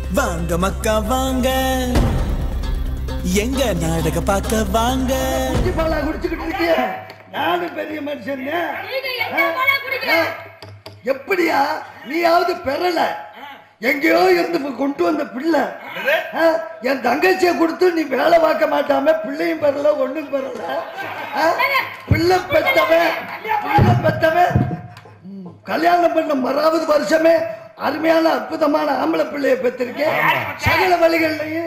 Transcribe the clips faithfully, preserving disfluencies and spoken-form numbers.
வாங்க மக்கா வாங்க எங்க நாடக பார்க்க வாங்க. பாலா குடிச்சுக்கிட்டு இருக்கிய நானும் பெரிய மனுஷன். எப்படியா நீயாவது பெறல? எங்கேயோ இருந்து கொண்டு வந்த பிள்ளை என் தங்கச்சியை கொடுத்து நீ வேலை பார்க்க மாட்டாம பிள்ளையும் பெறல ஒண்ணும் பெறல. பிள்ளை பெற்றவன் பிள்ளை பெற்றவன் கல்யாணம் பண்ண மறாவது வருஷமே அருமையான அற்புதமான ஆம்பளை பிள்ளைய பெற்றிருக்கேன். சகல வழிகள்லையும்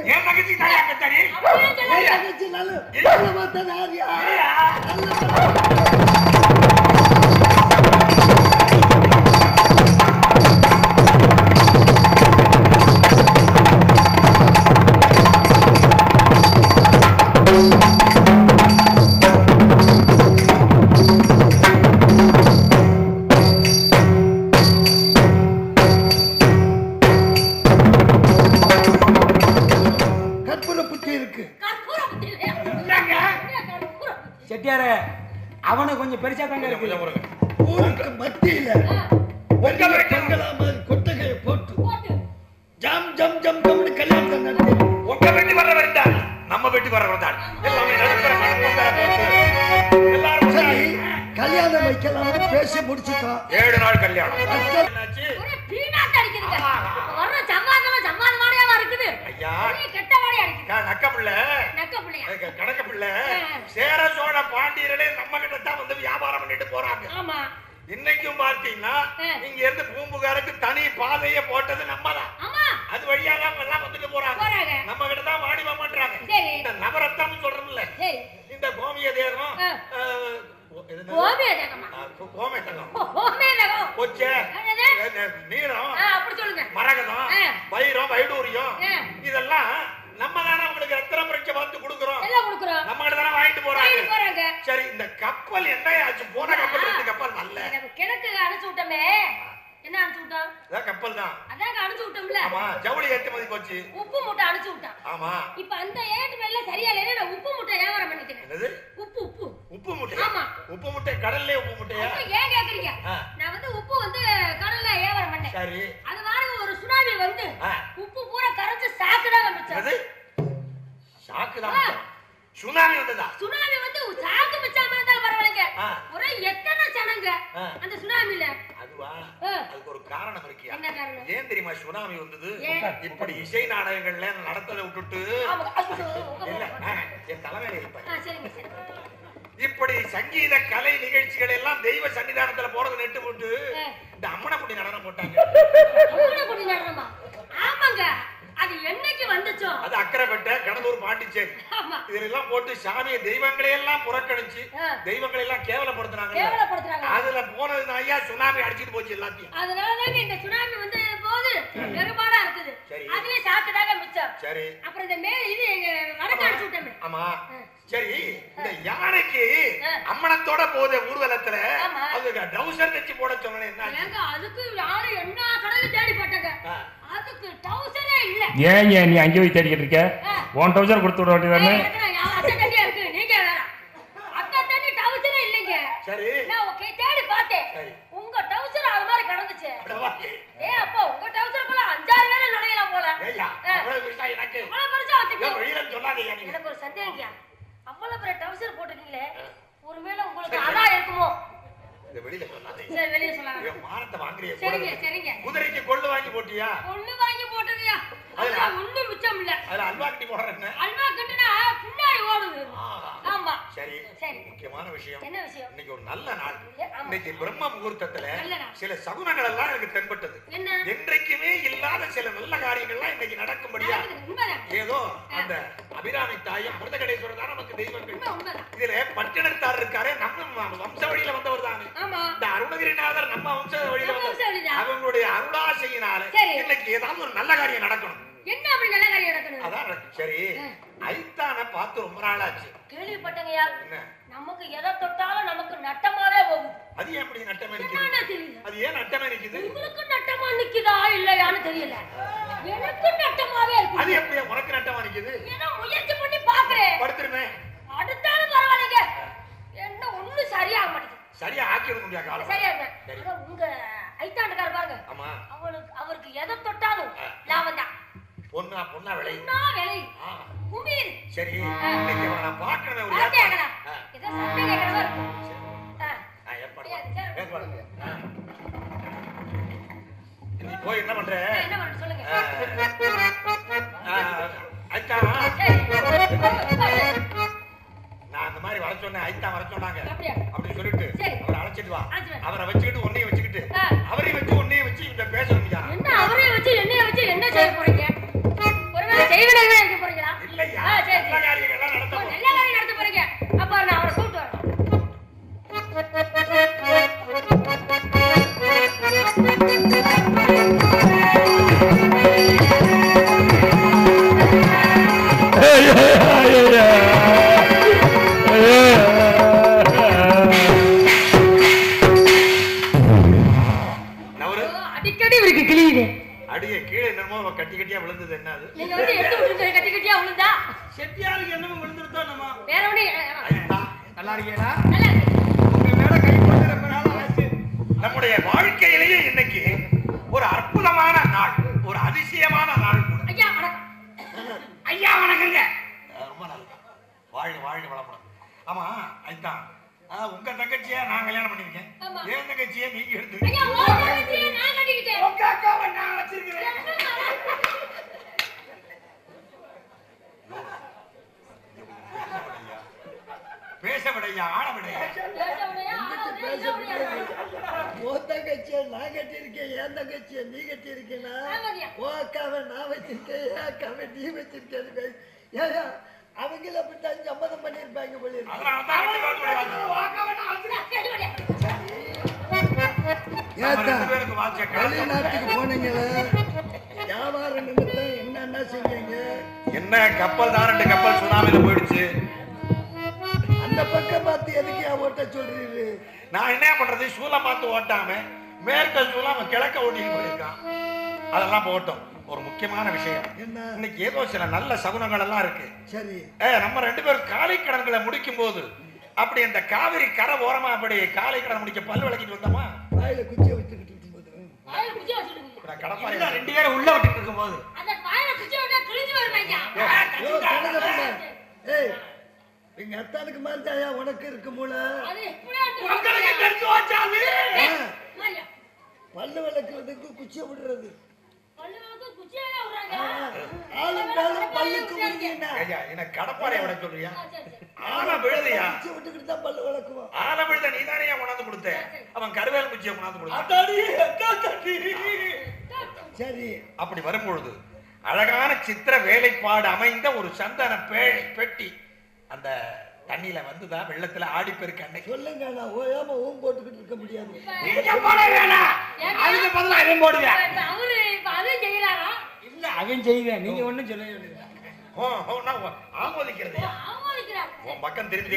அவனை கொஞ்சம் பெருசா தாங்க இருக்கு. ஊருக்கு மத்தியில கொட்டகையை போட்டு ஜம் ஜம் ஜம் ஜம்னு கல்யாணத்தை நடத்தி உங்க வெட்டி வர வேண்டாம், நம்ம வெட்டி வர வேண்டாம். சரி கல்யாணம் வைக்கலாம் பேசி முடிச்சுட்டோம். ஏழு நாள் கல்யாணம். சேர சோழ பாண்டியர்களே நம்ம கிட்ட தான் வந்து வியாபாரம் பண்ணிட்டு போறாங்க. இன்னைக்கும் பார்த்தீங்கன்னா இங்க இருந்து பூம்புகாருக்கு தனி பாதையை போட்டது நம்ம தான். அது வழியா தான் எல்லாம் வந்துட்டு போறாங்க. நம்ம கிட்ட தான் வாணிபம் பண்றாங்க. இந்த நவரத்தம் சொல்றோம்ல, இந்த கோமிய தேகம் நீரம் மரகதம் வைரம் வைடூரியம் இதெல்லாம் நம்ம தானே உங்களுக்கு ரத்தின பரீட்சை பார்த்து கொடுக்குறோம். நம்ம கிட்ட தானே வாங்கிட்டு போறாங்க. சரி இந்த கப்பல் என்ன ஆச்சு? போன கப்பல் ரெண்டு கப்பல் நல்ல கிழக்கு அனுப்பிச்சு விட்டோமே. என்ன அனுப்பிச்சு விட்டோம்? அதான் கப்பல் தான். அதான் அனுப்பிச்சு விட்டோம்ல. ஆமா ஜவுளி ஏற்றுமதி போச்சு. உப்பு மூட்டை அனுப்பிச்சு விட்டான். ஆமா இப்ப அந்த ஏற்றுமதில சரியா இல்லைன்னா நான் உப்பு மூட்டை வியாபாரம் பண்ணிட்டேன். என்னது உப்பு உப்பு உப்பு மூட்டை? ஆமா உப்பு மூட்டை கடல்ல உப்பு மூட்டையா? ஏன் கேக்குறீங்க? நான் வந்து உப்பு வந்து கடல்ல வியாபாரம் பண்ணேன். சரி அது வாங்க ஒரு சுனாமி வந்து உப்பு பூரா கரைஞ்சு சாக்கு தான் வந்துச்சு. அது சாக்கு தான். சுனாமி வந்ததா? சுனாமி வந்து சாக்கு மிச்சாம இருந்தா பரவாயில்லைங்க. ஒரே எத்தனை ஜனங்க அந்த சுனாமில. அதுவா? அதுக்கு ஒரு காரணம் இருக்கியா? என்ன காரணம்? ஏன் தெரியுமா சுனாமி வந்தது? இப்படி இசை நாடகங்கள்ல நடத்தத விட்டுட்டு இல்ல என் தலைமையில இருப்பேன். சரிங்க சரி. இப்படி சங்கீத கலை நிகழ்ச்சிகள் எல்லாம் தெய்வ சன்னிதானத்துல போறது நெட்டு போட்டு இந்த அம்மனக்குடி நடனம் போட்டாங்க. அம்மனக்குடி நடனமா? ஆமாங்க. அது என்னைக்கு வந்துச்சோ அது அக்கரைப்பட்ட கடலூர் பாண்டிச்சேரி இதெல்லாம் போட்டு சாமியை தெய்வங்களை எல்லாம் புறக்கணிச்சு தெய்வங்களை எல்லாம் கேவலப்படுத்துறாங்க. கேவலப்படுத்துறாங்க. அதுல போனது ஐயா சுனாமி அடிச்சிட்டு போச்சு எல்லாத்தையும். அதனாலதான் இந்த சுனாமி வந்து போது பெரும்பாடா இருக்குது. அதுலயே சாக்குதாங்க மிச்சம். சரி அப்புறம் இந்த மே இது வடக்கு அடிச்சு விட்டோமே. ஆமா சரி இந்த யானைக்கு அம்மனத்தோட போத ஊர்வலத்துல அதுக்கு டவுசர் வச்சு போட சொன்னேன். என்ன அதுக்கு யாரு என்ன கடலை தேடி போட்டாங்க. அதுக்கு டவுசரே இல்ல. ஏன் ஏன் நீ அங்கே போய் தேடிக்கிட்டு இருக்க? ஒன் டவுசர் கொடுத்து விட வேண்டியதானே? அத்தை தண்ணி இருக்கு நீங்க வேற. அத்தை தண்ணி டவுசரே இல்லைங்க. சரி நான் ஓகே தேடி பார்த்தேன். உங்க டவுசர் அது மாதிரி கிடந்துச்சு. ஏ அப்பா உங்க டவுசருக்குள்ள அஞ்சாறு வேளை நுழையலாம் போல. ஏய்யா அவ்வளவு பெருசா எனக்கு அவ்வளவு பெருசா வச்சிருக்கீங்க. வெளியில சொல்லாதீங்க. எனக்கு ஒரு சந்தேகம்யா. அவ்வளவு பெரிய டவுசர் போட்டுட்டீங்களே ஒருவேளை உங்களுக்கு அதா இருக்குமோ? இந்த வெளியில சொல்லாதீங்க. சரி வெளியில சொல்லாதீங்க. ஏன் மானத்தை வாங்குறீங்க? சரிங்க சரிங்க. குதிரைக்கு கொள்ளு வாங்கி போட்டியா? கொள்ளு வாங்கி போட்டதுயா. அதுல ஒண்ணும் மிச்சம் இல்ல. அதுல அல்வா கட்டி போடுறேன்னு. அல்வா கட்டினா பின்னாடி ஓடுது. ஆமா சரி சரி. முக்கியமான விஷயம் என்ன விஷயம்? இன்னைக்கு ஒரு நல்ல நாள். இன்னைக்கு பிரம்ம முகூர்த்தத்துல சில சகுனங்கள் எல்லாம் எனக்கு தென்பட்டது. என்றைக்குமே இல்லாத சில நல்ல காரியங்கள்லாம் இன்னைக்கு நடக்கும்படியா ஏதோ அந்த அபிராமி தாய் அமிர்தகடேஸ்வரர் தான் நமக்கு தெய்வங்கள். இதுல பட்டினத்தார் இருக்காரு நம்ம வம்ச வழியில வந்தவர் தானே. இந்த அருணகிரிநாதர் நம்ம வம்ச வழியில வந்தவர். அவங்களுடைய அருளாசையினால இன்னைக்கு ஏதாவது ஒரு நல்ல காரியம் நடக்கணும். என்ன அப்படி நல்ல காரியம் நடக்கணும்? அதான் சரி ஐத்தான பார்த்து ரொம்ப நாள் ஆச்சு. கேள்விப்பட்டங்கயா. நமக்கு எதை தொட்டாலும் நமக்கு நட்டமாவே போகும். அது எப்படி நட்டமா நிக்குது? அது ஏன் நட்டமா நிக்குது? உங்களுக்கு நட்டமா நிக்குதா இல்லையான்னு தெரியல. எனக்கு நட்டமாவே இருக்கு. அது எப்படி உனக்கு நட்டமா நிக்குது? ஏன்னா முயற்சி பண்ணி பாக்குறேன். படுத்துறமே. அடுத்தாலும் பரவாயில்லைங்க. என்ன ஒண்ணு சரியாக மாட்டேங்குது. சரியா ஆக்கிட முடியாது காலம். சரியா இருக்கு. உங்க ஐத்தாண்டுக்கார பாருங்க. ஆமா. அவருக்கு அவருக்கு எதை தொட்டாலும் லாபம் தான். பொண்ணா பொண்ணா விளை பொண்ணா விளை குமீர். சரி இன்னைக்கு நான் பார்க்கறேன் ஒரு ஏற்பாடு கேக்குறேன். இத சட்டை கேக்குறதா இருக்கு. ஆ ஏற்பாடு ஏற்பாடு. நீ போய் என்ன பண்ற? என்ன பண்ற சொல்லுங்க. ஐத்தா நான் அந்த மாதிரி வர சொன்னேன். ஐத்தா வர சொன்னாங்க அப்படின்னு சொல்லிட்டு அவரை அழைச்சிட்டு வா. அவரை வச்சுக்கிட்டு உன்னையும் வச்சுக்கிட்டு அவரையும் வச்சு உன்னையும் வச்சு இந்த பேசணும். என்ன அவரையும் வச்சு என்னைய வச்சு என்ன செய்ய போறீங்க? ஒருவேளை செய்வனவே இருக்க போறீங்களா? இல்லையா, சரி நல்ல காரியங்கள்லாம் நடத்த போறோம். நல்ல காரியம் நடத்த போறீங்க. அப்ப நான் அவரை கூப்பிட்டு வரேன். அடிக்கடி இவருக்கு கிளியுது. அடியே கீழே என்னமோ கட்டி கட்டியா விழுந்தது. என்ன அது? நீங்க வந்து எடுத்து விட்டுருங்க. கட்டி கட்டியா விழுந்தா செட்டியாருக்கு என்னமோ விழுந்துருத்தோம். நம்ம வேற ஒண்ணு. நல்லா இருக்கீங்களா? நல்லா இருக்கு. உங்க மேல கை போட்டு ரொம்ப நாள் ஆச்சு. நம்முடைய வாழ்க்கையிலேயே இன்னைக்கு ஒரு அற்புதமான நாள், ஒரு அதிசயமான நாள் கூட. ஐயா வணக்கம். ஐயா வணக்கங்க. ரொம்ப நல்லது. வாழ்க வாழ்க வளப்படும். ஆமா ஐயா, உங்க தங்கச்சியை நான் கல்யாணம் பண்ணிருக்கேன். என் தங்கச்சியை நீங்க எடுத்து. ஐயா உங்க தங்கச்சியை நான் கட்டிக்கிட்டேன். உங்க அக்காவை நான் வச்சிருக்கிறேன். பேச விடையா, ஆட விடையா? உன் தங்கச்சியை நான் கட்டியிருக்கேன், என் தங்கச்சியை நீ கட்டியிருக்கேனா? உன் அக்காவை நான் வச்சிருக்கேன், என் அக்காவை நீ வச்சிருக்கேன். ஏயா அவங்கள அப்படித்தான் சம்மதம் பண்ணிருப்பாங்க போல இருக்கு. வெளிநாட்டுக்கு போனீங்களே, வியாபார நிமித்தம் என்னென்ன செஞ்சீங்க? என்ன கப்பல் தான் ரெண்டு கப்பல் சுனாமில போயிடுச்சு. அந்த பக்கம் பார்த்து எதுக்கு ஓட்ட சொல்றீரு? நான் என்ன பண்றது? சூலம் பார்த்து ஓட்டாம மேற்க சூலம் கிழக்க ஓட்டிட்டு போயிருக்கான். அதெல்லாம் போட்டோம். ஒரு முக்கியமான விஷயம் என்ன? இன்னைக்கு ஏதோ சில நல்ல சகுனங்கள் எல்லாம் இருக்கு. சரி, நம்ம ரெண்டு பேரும் காலை கடன்களை முடிக்கும் போது அப்படி அந்த காவிரி கரை ஓரமா அப்படி காலை கடன் முடிக்க பல்லு விளக்கிட்டு வந்தோமா? வாயில குச்சியை வச்சுக்கிட்டு இருக்கும்போது வாயில குச்சி வச்சிருக்கீங்க. நான் கடப்பாறை ரெண்டு பேரும் உள்ள விட்டுட்டு இருக்கும்போது அந்த வாயில குச்சி வச்சா கிழிஞ்சு வருவாங்க. ஏய், எங்க அத்தானுக்கு மாதிரி உனக்கு இருக்கு மூளை. அது எப்படியா தெரிஞ்சு வச்சாது? மாரியா பல்லு விளக்குறதுக்கு குச்சியை விடுறது. பல்லுக்கு குச்சியா விடுறாங்க. ஆளும் மேலும் பல்லுக்கு விடுறீங்க. ஐயா என்ன கடப்பாறை விட சொல்றியா? ஆனா விழுதியா? குச்சி விட்டுக்கிட்டு தான் பல்லு விளக்குவோம். ஆனா விழுத நீ தானே கொண்டாந்து கொடுத்த. அவன் கருவேல் குச்சியை கொண்டாந்து கொடுத்தான். சரி, அப்படி வரும்பொழுது அழகான சித்திர வேலைப்பாடு அமைந்த ஒரு சந்தன பெட்டி அந்த தண்ணியில வந்துதான் வெள்ளத்துல ஆடி பெருக்கு. அன்னைக்கு சொல்லுங்க, நான் ஓயாம ஊம் போட்டுக்கிட்டு இருக்க முடியாது. அதுக்கு பதிலா அவன் போடுவேன். அவரு இப்ப அதையும் செய்யறாரா? இல்ல அவன் செய்வேன். நீங்க ஒண்ணும் சொல்ல வேண்டியது. ஆமோதிக்கிறது ஆமோதிக்கிறார். உன் பக்கம் திரும்பி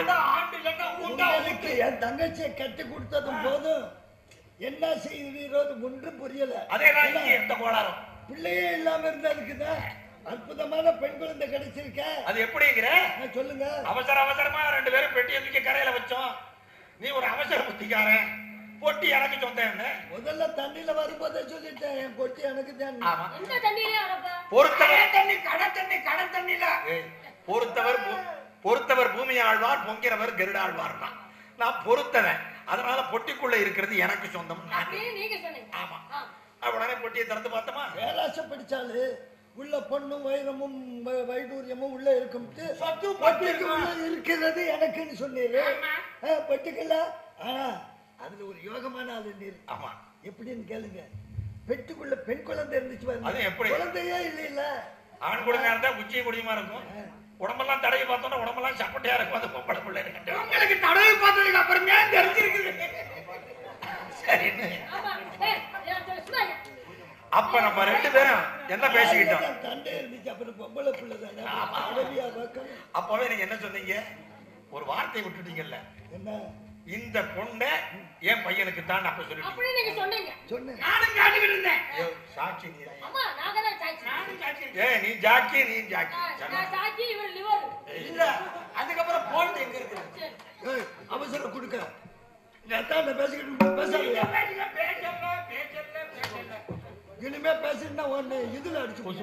உங்களுக்கு என் தங்கச்சியை கட்டி கொடுத்ததும் போதும் என்ன செய்வீரோ ஒன்றும் புரியல. அதேதான் எந்த கோளாறும் பிள்ளையே இல்லாம இருந்ததுக்குதான் அற்புதமான பெண் குழந்தை கிடைச்சிருக்க. அது எப்படிங்கிற சொல்லுங்க. அவசர அவசரமா ரெண்டு பேரும் பெட்டியை தூக்கி கரையில வச்சோம். நீ ஒரு அவசர புத்திக்காரன். பொட்டி எனக்கு சொந்தம். என்ன முதல்ல தண்ணியில வரும்போதே சொல்லிட்டேன், என் பொட்டி எனக்கு தான். இந்த தண்ணியிலே வரப்ப பொறுத்தவர் தண்ணி கடை தண்ணி கடை தண்ணில பொறுத்தவர் பொறுத்தவர் பூமி ஆழ்வார், பொங்கிறவர் கருடாழ்வார் தான். நான் பொறுத்தவன். அதனால பொட்டிக்குள்ள இருக்கிறது எனக்கு சொந்தம். நீங்க சொன்னீங்க. ஆமா. உடனே பொட்டியை திறந்து பார்த்தோமா? பேராசை படிச்சாலு உள்ள பொண்ணும் வைரமும் வைடூரியமும் உள்ள இருக்கும். இருக்கிறது எனக்குன்னு சொன்னீரு. பட்டுக்கல. ஆனா அதுல ஒரு யோகமான ஆளு நீர். ஆமா. எப்படின்னு கேளுங்க. பெட்டுக்குள்ள பெண் குழந்தை இருந்துச்சு பாருங்க. அது எப்படி? குழந்தையே இல்ல இல்ல ஆண் குழந்தையா இருந்தா குச்சி குடியுமா இருக்கும். உடம்பெல்லாம் தடவி பார்த்தோம்னா உடம்பெல்லாம் சப்பட்டையா இருக்கும். அது பொம்பளை பிள்ளை இருக்கு. உங்களுக்கு தடவி பார்த்ததுக்கு அப்புறமே தெரிஞ்சிருக்குது. சரி. ஆமா. ஏய், சும்மா அப்ப நம்ம ரெண்டு பேரும் என்ன பேசிக்கிட்டோம்? தண்டை இருந்துச்சு. அப்புறம் பொம்பளை பிள்ளை தானே. அப்பவே நீங்க என்ன சொன்னீங்க? ஒரு வார்த்தை விட்டுட்டீங்கல்ல. என்ன? இந்த பொண்ணை என் பையனுக்கு தான் அப்ப சொல்லி அப்படி நீங்க சொன்னீங்க. சொன்னேன். நானும் காட்டுக்கிட்டு இருந்தேன். சாட்சி நீ. அம்மா நாங்க தான் சாட்சி. நானும் சாட்சி. ஏ நீ ஜாக்கி நீ ஜாக்கி. நான் சாட்சி, இவர் லிவர். இல்ல அதுக்கப்புறம் போன் எங்க இருக்கு? ஏய், அவசரம் கொடுக்க. பேசிக்கிட்டு பேசாதீங்க. பேசல பேசல பேசல. இனிமே பேசி என்ன ஒண்ணு இதுல அடிச்சு போச்சு.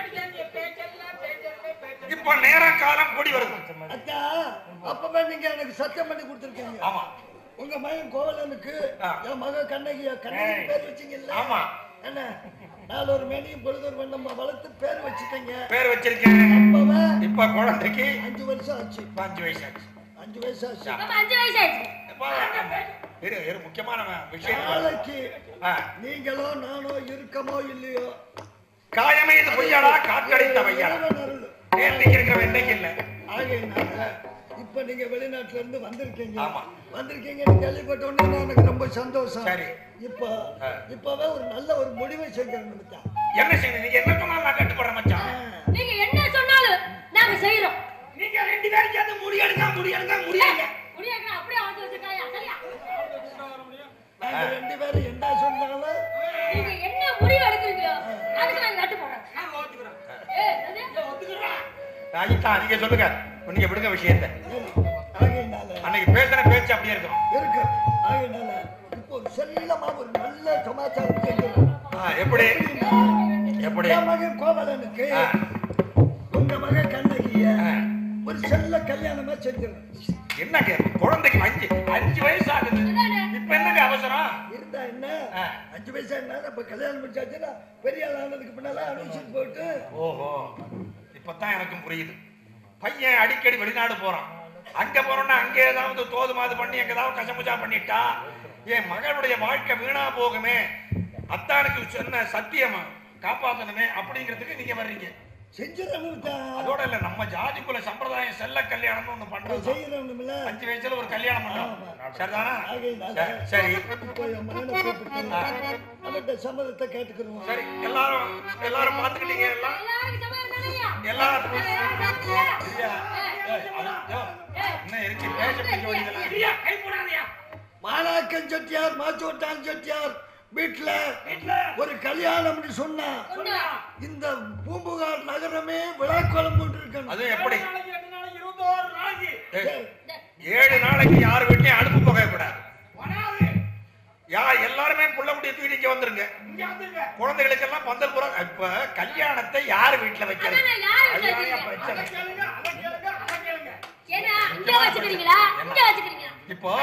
இப்ப நேர காலம் கூடி வருது. அக்கா அப்பவே நீங்க எனக்கு சத்தியம் பண்ணி கொடுத்துருக்கீங்க. ஆமா. உங்க மகன் கோவலனுக்கு என் மக கண்ணகி கண்ணகி பேர் வச்சீங்கல்ல. ஆமா. என்ன நாலு ஒரு மேனியும் பொழுதொரு வண்ணம் வளர்த்து பேர் வச்சுட்டீங்க. பேர் வச்சிருக்கேன். அப்பவே இப்ப குழந்தைக்கு அஞ்சு வருஷம் ஆச்சு. அஞ்சு வயசு ஆச்சு. அஞ்சு வயசு ஆச்சு. அஞ்சு வயசு ஆச்சு. இரு இரு முக்கியமான விஷயம். நாளைக்கு நீங்களோ நானோ இருக்கமோ இல்லையோ காயமே இது பொய்யாடா காற்றடித்த வையாடா நேர்த்திக்கு இருக்கிற என்னைக்கு இல்லை. ஆகையினால இப்ப நீங்க வெளிநாட்டுல இருந்து வந்திருக்கீங்க. வந்திருக்கீங்கன்னு கேள்விப்பட்ட உடனே எனக்கு ரொம்ப சந்தோஷம். சரி. இப்ப இப்பவே ஒரு நல்ல ஒரு முடிவை செய்யணும். என்ன செய்யணும்? நீங்க என்ன சொன்னாலும் நான் கட்டுப்படுறேன் மச்சான். நீங்க என்ன சொன்னாலும் நாங்க செய்யறோம். நீங்க ரெண்டு பேரும் சேர்ந்து முடியெடுக்க முடியெடுக்க முடியல. முடியெடுக்க அப்படியே வந்து வச்சிருக்காயா சரியா? நாங்க ரெண்டு பேரும் என்ன சொன்னாலும் நீங்க என்ன முடிவு எடுக்கிறீங்களோ அதுக்கு நான் நட்டு போடுறேன். நான் ஒத்துக்குறேன். ஏய் அது ஒத்துக்குறேன். ராஜிதா நீங்க சொல்லுங்க. நீங்க விடுங்க விஷயத்தை. ஆகையினால அன்னைக்கு பேசுற பேச்சு அப்படியே இருக்கும். இருக்கு. ஆகையினால இப்போ ஒரு செல்லமா ஒரு நல்ல சமாச்சாரம் கேட்கிறோம். எப்படி எப்படி என் மகன் கோவலனுக்கு உங்க மகன் கண்ணகிய ஒரு செல்ல கல்யாணமா செஞ்சிடும். என்ன குழந்தைக்கு அஞ்சு அஞ்சு வயசு ஆகுது. இப்ப என்னங்க அவசரம் இருந்தா என்ன அஞ்சு வயசா என்ன இப்ப கல்யாணம் முடிச்சாச்சுன்னா பெரிய ஆள் ஆனதுக்கு பின்னால அனுப்பிச்சுட்டு போயிட்டு. ஓஹோ இப்பதான் எனக்கும் புரியுது. பையன் அடிக்கடி வெளிநாடு போறான். அங்க போறோம்னா அங்க ஏதாவது தோது மாது பண்ணி எங்க ஏதாவது கசமுச்சா பண்ணிட்டா என் மகளுடைய வாழ்க்கை வீணா போகுமே. அத்தானுக்கு சொன்ன சத்தியமா காப்பாத்தணுமே அப்படிங்கிறதுக்கு நீங்க வர்றீங்க. அதோட இல்ல நம்ம ஜாதிக்குள்ள சம்பிரதாயம் செல்ல கல்யாணம் ஒண்ணு பண்றோம். அஞ்சு வயசுல ஒரு கல்யாணம் பண்ணோம். சரிதானா? சரி சம்மதத்தை கேட்டுக்கிறோம். சரி எல்லாரும் எல்லாரும் பாத்துக்கிட்டீங்க. எல்லாம் எல்லாரும் என்ன இருக்கு பேச பிடிக்க வேண்டியதெல்லாம் கை போடாதயா. மாலாக்கன் செட்டியார் மாச்சோட்டான் செட்டியார் வீட்டுல ஒரு கல்யாணம்னு சொன்னா இந்த பூம்புகார் நகரமே விழாக்கோலம் போட்டு இருக்கணும். அது எப்படி? இருபத்தோரு நாளைக்கு ஏழு நாளைக்கு யார் வீட்லயும் அடுப்பு புகை கூடாது. யா எல்லாருமே புள்ள குட்டிய தூக்கிட்டு வந்துருங்க. குழந்தைகளுக்கு எல்லாம் பந்தல் புறம். இப்ப கல்யாணத்தை யார் வீட்டுல வைக்கிறது? இப்போ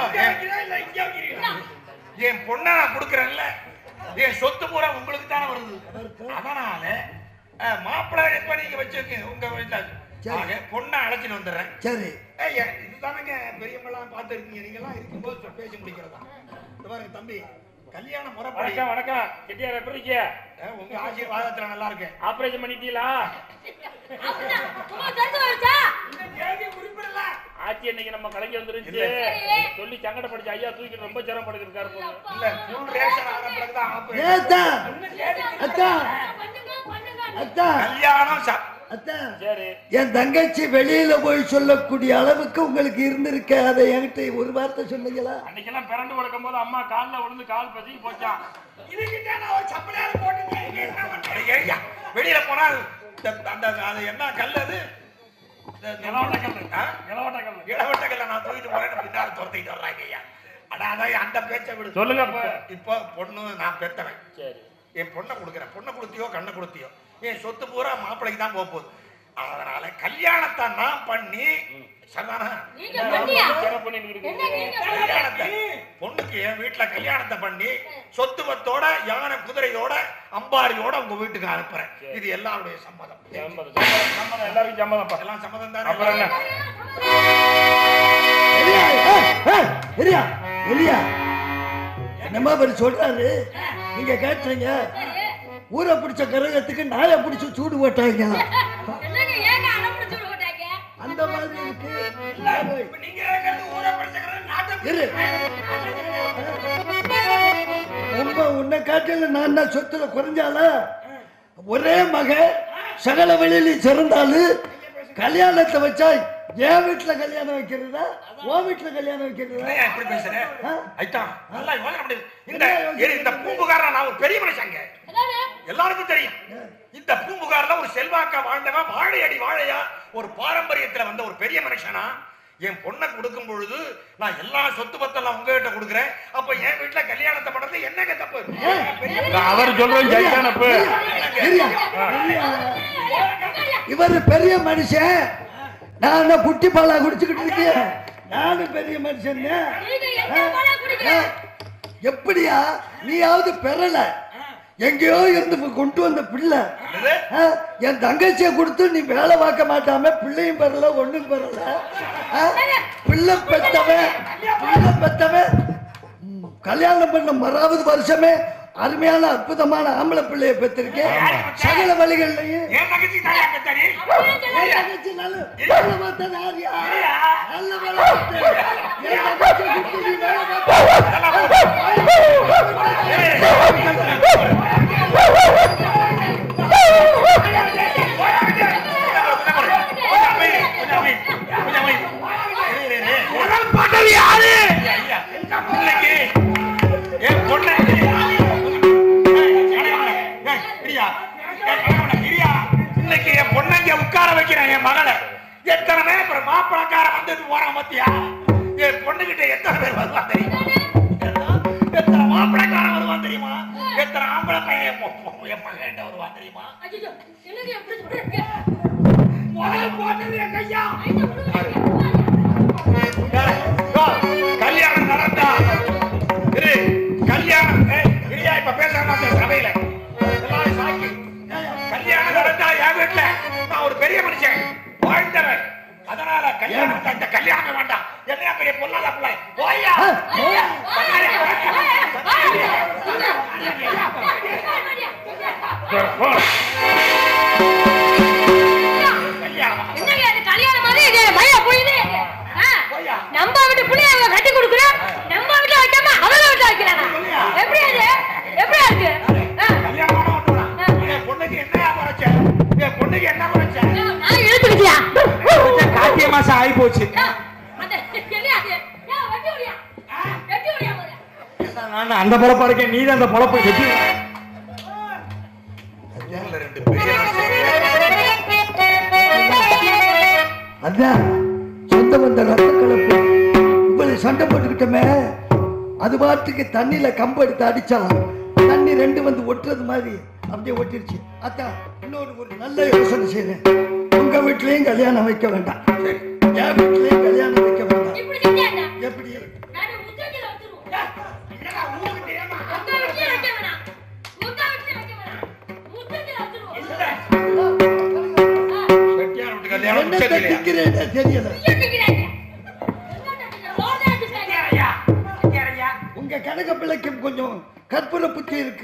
என் பொண்ணை நான் கொடுக்கறேன்ல, என் சொத்து பூரா உங்களுக்கு தானே வருது. அதனால மாப்பிள்ளை எப்ப நீங்க வச்சிருக்கீங்க உங்க வீட்டுல பொண்ணை அழைச்சிட்டு வந்துடுறேன். சரி இதுதானங்க பெரியவங்க எல்லாம் பார்த்து இருக்கீங்க. நீங்க எல்லாம் இருக்கும்போது பேசி முடிக்கிறதா? பாருங்க தம்பி கல்யாண முறைப்படி. வணக்கம் செட்டியார் எப்படி இருக்கீங்க? உங்க ஆசீர்வாதத்துல நல்லா இருக்கேன். ஆபரேஷன் பண்ணிட்டீங்களா? ஆட்சி இன்னைக்கு நம்ம கலைஞர் வந்துருச்சு சொல்லி சங்கடப்படுச்சு. ஐயா தூக்கிட்டு ரொம்ப சிரமப்படுத்திருக்காரு. இல்ல ஃபுல் ரேஷன் ஆன பிறகுதான் ஆபரேஷன். கல்யாணம் சரி. என் தங்கச்சி வெளியில போய் சொல்லக்கூடிய அளவுக்கு உங்களுக்கு இருந்திருக்க. அதை என்கிட்ட ஒரு வார்த்தை சொன்னீங்களா? அன்னைக்கெல்லாம் பிறண்டு கொடுக்கும் போது அம்மா காலில் விழுந்து கால் பசி போச்சான். வெளியில போனா என்ன கல்? அது இளவட்ட கல். இளவட்ட கல். இளவட்ட கல்ல நான் தூக்கிட்டு போறேன். பின்னால துரத்திட்டு வர்றாங்க. ஐயா அடா அதான் அந்த பேச்சை விடு. சொல்லுங்க. இப்போ பொண்ணு நான் பெத்தவன். சரி. என் பொண்ணை கொடுக்குறேன். பொண்ணை கொடுத்தியோ கண்ணை கொடுத்தியோ என் சொத்து பூரா மாப்பிள்ளைக்கு தான் போக போகுது. அதனால கல்யாணத்தை நான் பண்ணி பொண்ணுக்கு என் வீட்டுல கல்யாணத்தை பண்ணி சொத்து பத்தோட யானை குதிரையோட அம்பாரியோட உங்க வீட்டுக்கு அனுப்புறேன். இது எல்லாருடைய சம்மதம். எல்லாருக்கும் சம்மதம். எல்லாம் சம்மதம் தானே? நம்ம சொல்றாரு நீங்க கேட்டீங்க. ஊரை பிடிச்ச கரகத்துக்கு நாயை பிடிச்சு சூடு போட்டாங்க. அந்த மாதிரி இருக்கு. உன்னை காட்டில நான் தான் சொத்துல குறைஞ்சால ஒரே மக சகல வழியில சிறந்தாலும் கல்யாணத்தை வச்சா என் வீட்டுல கல்யாணம் வைக்கிறதா உன் வீட்டுல கல்யாணம் வைக்கிறதா? எப்படி பேசுறேன்? இந்த பூம்புகார நான் ஒரு பெரிய மனுஷங்க. எல்லாருக்கும் தெரியும். இந்த பூம்புகார்ல ஒரு செல்வாக்கா வாழ்ந்தவன் வாழையடி வாழையா ஒரு பாரம்பரியத்துல வந்த ஒரு பெரிய மனுஷனா என் பொண்ணை கொடுக்கும் பொழுது நான் எல்லா சொத்து பத்தெல்லாம் உங்ககிட்ட கொடுக்குறேன். அப்ப என் வீட்டுல கல்யாணத்தை பண்றது என்னங்க தப்பு? அவர் சொல்றது இவர் பெரிய மனுஷன், நான் குட்டி பாலா குடிச்சுக்கிட்டு இருக்கேன். நானும் பெரிய மனுஷன். எப்படியா நீயாவது பெறல, எங்கேயோ இருந்து கொண்டு வந்த பிள்ளை. என் தங்கச்சியை கொடுத்து நீ வேலை பார்க்க மாட்டாம பிள்ளையும் பெறல, ஒண்ணும் பெறல. பிள்ளை பெத்தவன் பிள்ளை பெத்தவன் கல்யாணம் பண்ண மறாவது வருஷமே அருமையான அற்புதமான ஆம்பளை பிள்ளைய பெற்றிருக்கேன். சகல வழிகள்லையும் பொண்ணங்க உட்கார வைக்கிறேன் என் மகளை. எத்தனை பேர் மாப்பிளக்கார வந்துட்டு போறான் பத்தியா? என் பொண்ணுகிட்ட எத்தனை பேர் வருவான் தெரியுமா? எத்தனை மாப்பிளக்காரன் வருவான் தெரியுமா? எத்தனை ஆம்பளை பையன் என் மகன் வருவான் தெரியுமா? முதல் போட்டது என் கையா. கல்யாணம் நடந்தா இரு, கல்யாணம் இரியா இப்ப பேசுறாங்க சபையில எல்லாரும் சாக்கி. கல்யாணம் நடந்தா என் வீட்டுல நான் ஒரு பெரிய மனுஷன் வாழ்ந்தவன். அதனால கல்யாணம் இந்த கல்யாணம் வேண்டாம். என்ன பெரிய பொல்லாத பிள்ளை போயா நம்ம வீட்டு பிள்ளைய அவங்க கட்டி கொடுக்குறோம், நம்ம வீட்டுல வைக்காம அவங்க வீட்டுல வைக்கிறாங்க. எப்படி அது எப்படி இருக்கு? கல்யாணம் பொண்ணுக்கு என்ன குறைச்ச? என் பொண்ணுக்கு என்ன குறைச்ச? நான் இழுத்துக்கிட்டியா? கார்த்திகை மாசம் ஆகி போச்சு. அந்த பொழப்பா இருக்கேன், நீ தான் அந்த பொழப்பை வெட்டி. அதான் சொந்த வந்த ரத்த கலப்பு இவ்வளவு சண்டை போட்டுக்கிட்டோமே, அது பாட்டுக்கு தண்ணியில கம்பு எடுத்து அடிச்சாலாம் தண்ணி ரெண்டு வந்து ஒட்டுறது மாதிரி அப்படியே ஒட்டிருச்சு. அதான் இன்னொரு ஒரு நல்ல யோசனை செய்யறேன். உங்க வீட்லயும் கல்யாணம் வைக்க வேண்டாம், என் வீட்லயும் கல்யாணம் வைக்க வேண்டாம். எப்படி தெரியல. உங்க கணக்க பிள்ளைக்கும் கொஞ்சம் கற்பூர புத்தி இருக்கு.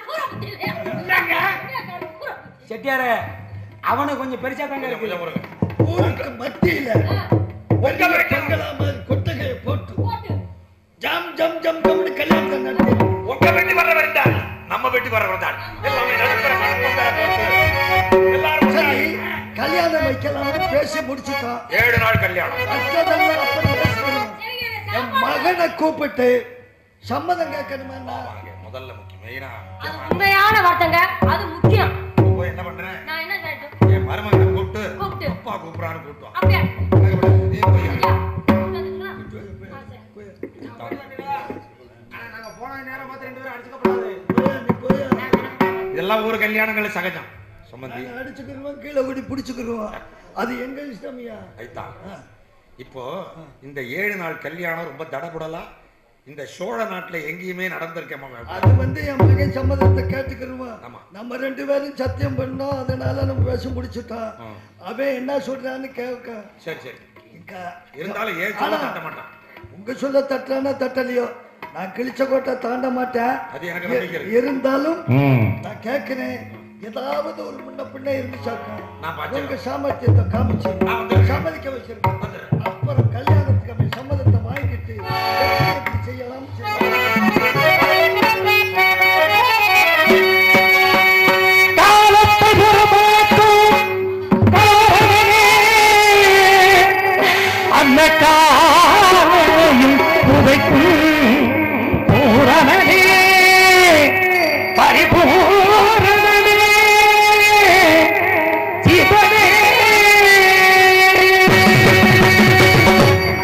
செட்டியார அவனுக்கு கொஞ்சம் பெருசா தாங்க இருக்கு. ஊருக்கு மத்தியில கொட்டகையை போட்டு ஜம் ஜம் ஜம் ஜம்னு கல்யாணத்தை நடத்தி உங்க வீட்டு வர வந்தால் நம்ம வீட்டு வர வந்தால் எல்லாமே சரி கல்யாணம் வைக்கலாம்னு பேசி முடிச்சுட்டோம். ஏழு நாள் கல்யாணம். என் மகனை கூப்பிட்டு சம்மதம் கேட்கணுமா? முதல்ல முக்கியம் உண்மையான வார்த்தைங்க, அது முக்கியம். போய் என்ன பண்றேன், நான் என்ன கேட்டேன், என் மருமகனை கூப்பிட்டு கூப்பிட்டு அப்பா கூப்பிடான்னு கூப்பிட்டோம். அப்படியே நீ போய் நாங்க போன நேரம் பார்த்து ரெண்டு பேரும் அடிச்சுக்கப்படாது. இதெல்லாம் ஊர் கல்யாணங்கள் சகஜம். சம்பந்தி அடிச்சுக்கிருவோம், கீழே ஓடி பிடிச்சுக்கிருவோம், அது எங்க இஷ்டமியா. இப்போ இந்த ஏழு நாள் கல்யாணம் ரொம்ப தடபுடலா இந்த சோழ நாட்டுல எங்கேயுமே நடந்திருக்க. அது வந்து என் மகன் சம்மதத்தை கேட்டுக்கிருவோம். நம்ம ரெண்டு பேரும் சத்தியம் பண்ணோம், அதனால நம்ம பேச முடிச்சுட்டோம். அவன் என்ன சொல்றான்னு கேட்க. சரி சரி இருந்தாலும் ஏன் சொல்ல தட்ட மாட்டான். உங்க சொல்ல தட்டானா தட்டலையோ, நான் கிழிச்ச கோட்டை தாண்ட மாட்டேன். அது எனக்கு இருந்தாலும் நான் கேட்கிறேன், ஏதாவது ஒரு முன்ன பின்ன இருந்துச்சாக்க உங்க சாமர்த்தியத்தை காமிச்சு சம்மதிக்க வச்சிருக்கேன். அப்புறம் கல்யாணத்துக்கு அப்படி சம்மதத்தை வாங்கிட்டு எப்படி செய்யலாம். அந்த காலையும் புதைக்கும் பூரணனே பரிபூரணனே சிவனே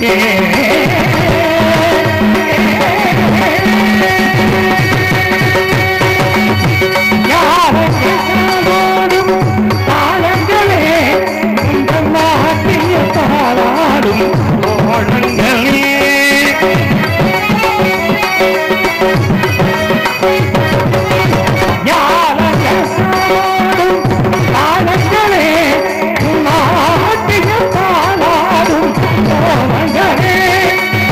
நாட்டிய பாலாடும்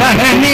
மகனே